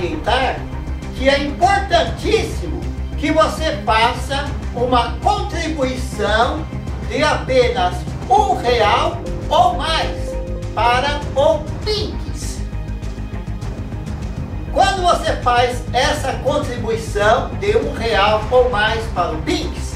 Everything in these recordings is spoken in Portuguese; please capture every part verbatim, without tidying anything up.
salientar que é importantíssimo que você faça uma contribuição de apenas um real ou mais para o Pix. Quando você faz essa contribuição de um real ou mais para o Pix,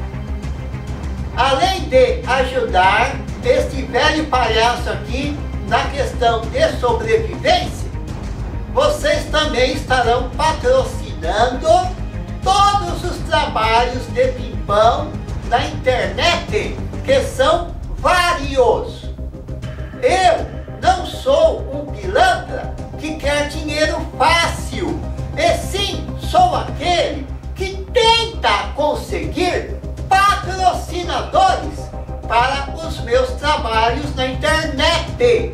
além de ajudar este velho palhaço aqui na questão de sobrevivência, vocês também estarão patrocinando todos os trabalhos de pimpão na internet, que são vários. Eu não sou um pilantra que quer dinheiro fácil, e sim sou aquele que tenta conseguir patrocinadores para os meus trabalhos na internet.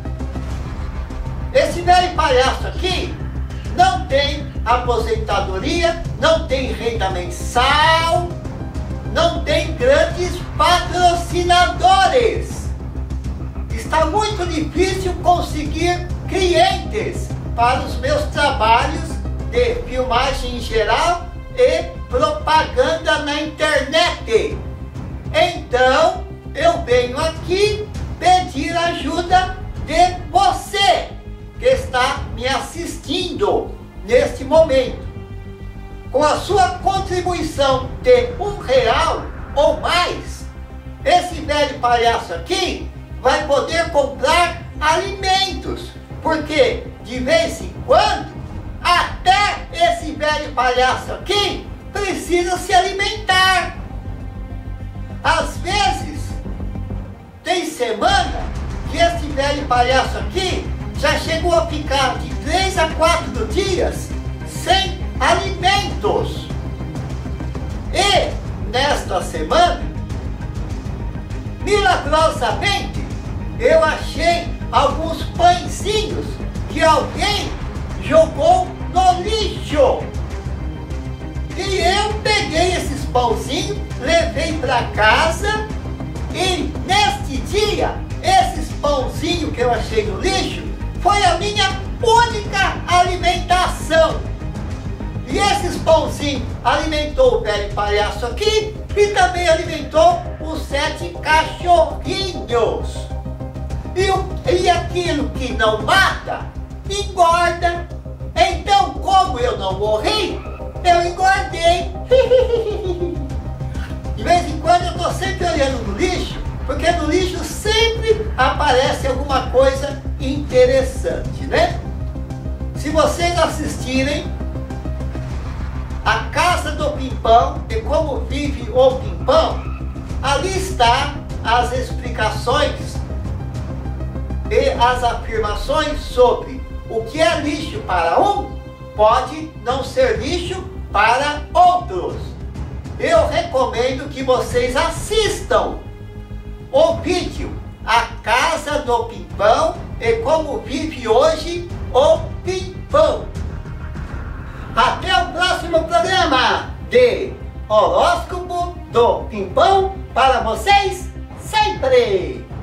Esse velho palhaço aqui não tem aposentadoria, não tem renda mensal, não tem grandes patrocinadores. Está muito difícil conseguir clientes para os meus trabalhos de filmagem em geral e propaganda na internet. Então, eu venho aqui pedir ajuda de você que está me assistindo neste momento. Com a sua contribuição de um real ou mais, esse velho palhaço aqui vai poder comprar alimentos, porque de vez em quando até esse velho palhaço aqui precisa se alimentar. Às vezes tem semana que esse velho palhaço aqui já chegou a ficar de três a quatro dias sem alimentos. E nesta semana, milagrosamente, eu achei alguns pãezinhos que alguém jogou no lixo. E eu peguei esses pãozinhos, levei para casa, e neste dia, esses pãozinhos que eu achei no lixo foi a minha única alimentação. E esses pãozinhos alimentou o velho palhaço aqui e também alimentou os sete cachorrinhos. E, o, e aquilo que não mata, engorda. Então, como eu não morri, eu engordei. De vez em quando eu estou sempre olhando no lixo, porque no lixo sempre aparece alguma coisa interessante, né? Se vocês assistirem A Casa do Pimpão e Como Vive o Pimpão, ali está as explicações e as afirmações sobre o que é lixo para um pode não ser lixo para outros. Eu recomendo que vocês assistam o vídeo A Casa do Pimpão e Como Vive Hoje o Pimpão. Até o próximo programa de Horóscopo do Pimpão para vocês sempre!